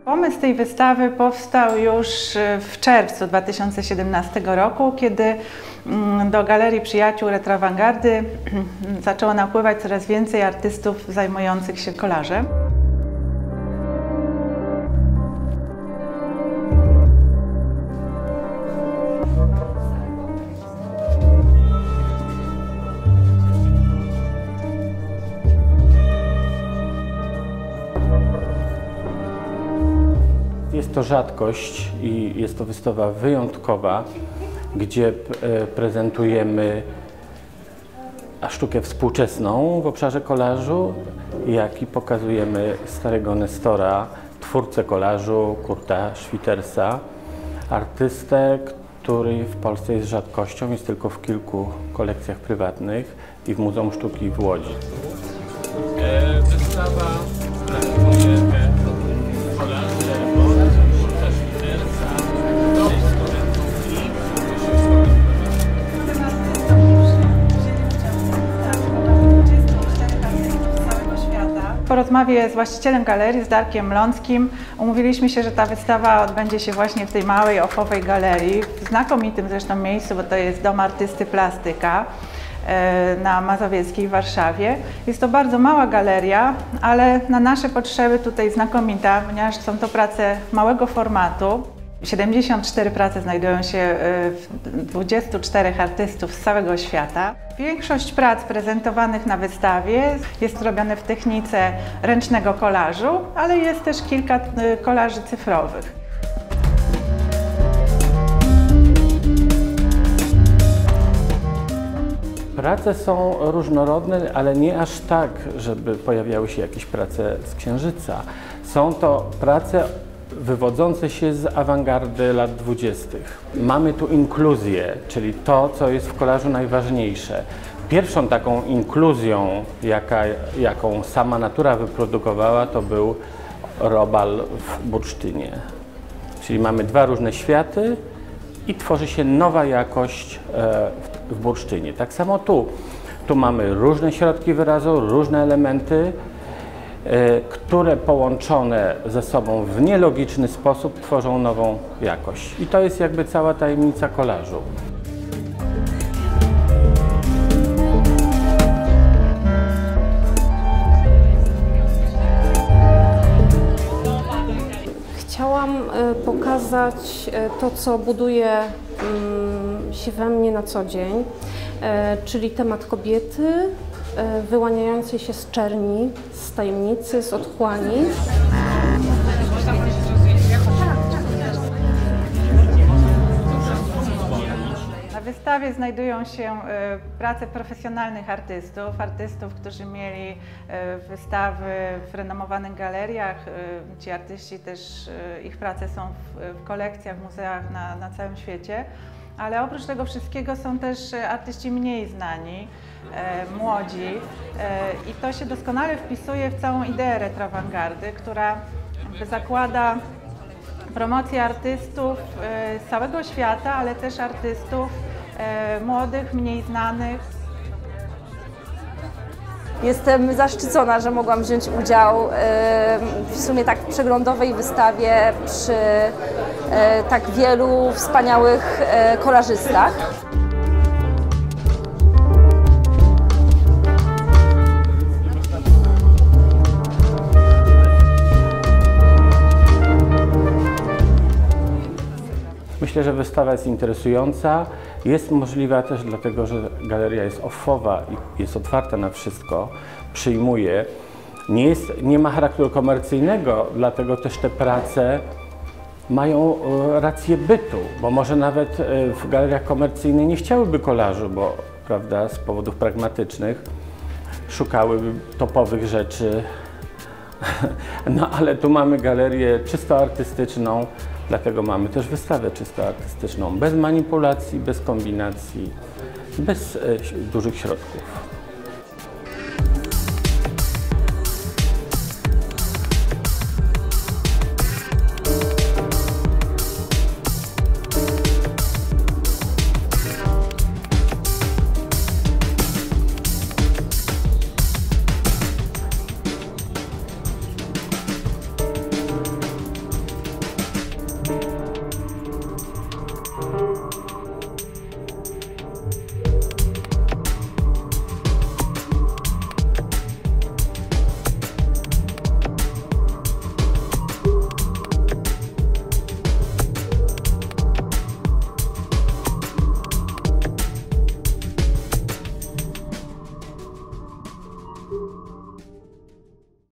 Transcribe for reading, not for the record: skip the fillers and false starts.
Pomysł tej wystawy powstał już w czerwcu 2017 roku, kiedy do Galerii Przyjaciół Retroawangardy zaczęło napływać coraz więcej artystów zajmujących się kolażem. Jest to rzadkość i jest to wystawa wyjątkowa, gdzie prezentujemy sztukę współczesną w obszarze kolażu, jak i pokazujemy starego nestora, twórcę kolażu, Kurta Schwittersa, artystę, który w Polsce jest rzadkością, jest tylko w kilku kolekcjach prywatnych i w Muzeum Sztuki w Łodzi. Wystawa prezentuje Po rozmowie z właścicielem galerii, z Darkiem Ląckim, umówiliśmy się, że ta wystawa odbędzie się właśnie w tej małej, ofowej galerii, w znakomitym zresztą miejscu, bo to jest Dom Artysty Plastyka na Mazowieckiej w Warszawie. Jest to bardzo mała galeria, ale na nasze potrzeby tutaj znakomita, ponieważ są to prace małego formatu. 74 prace znajdują się w 24 artystów z całego świata. Większość prac prezentowanych na wystawie jest robione w technice ręcznego kolażu, ale jest też kilka kolaży cyfrowych. Prace są różnorodne, ale nie aż tak, żeby pojawiały się jakieś prace z Księżyca. Są to prace wywodzące się z awangardy lat 20. Mamy tu inkluzję, czyli to, co jest w kolażu najważniejsze. Pierwszą taką inkluzją, jaką sama natura wyprodukowała, to był robal w bursztynie. Czyli mamy dwa różne światy i tworzy się nowa jakość w bursztynie. Tak samo tu. Tu mamy różne środki wyrazu, różne elementy, które połączone ze sobą w nielogiczny sposób tworzą nową jakość. I to jest jakby cała tajemnica kolażu. Chciałam pokazać to, co buduje się we mnie na co dzień, czyli temat kobiety, wyłaniającej się z czerni, z tajemnicy, z otchłani. Na wystawie znajdują się prace profesjonalnych artystów, którzy mieli wystawy w renomowanych galeriach. Ci artyści też, ich prace są w kolekcjach, w muzeach na całym świecie. Ale oprócz tego wszystkiego są też artyści mniej znani, młodzi i to się doskonale wpisuje w całą ideę retroawangardy, która zakłada promocję artystów z całego świata, ale też artystów młodych, mniej znanych. Jestem zaszczycona, że mogłam wziąć udział w sumie tak przeglądowej wystawie przy tak wielu wspaniałych kolażystach. Myślę, że wystawa jest interesująca, jest możliwa też dlatego, że galeria jest offowa i jest otwarta na wszystko, przyjmuje. Nie ma charakteru komercyjnego, dlatego też te prace mają rację bytu, bo może nawet w galeriach komercyjnych nie chciałyby kolażu, bo prawda, z powodów pragmatycznych szukałyby topowych rzeczy. No ale tu mamy galerię czysto artystyczną, dlatego mamy też wystawę czysto artystyczną, bez manipulacji, bez kombinacji, bez dużych środków.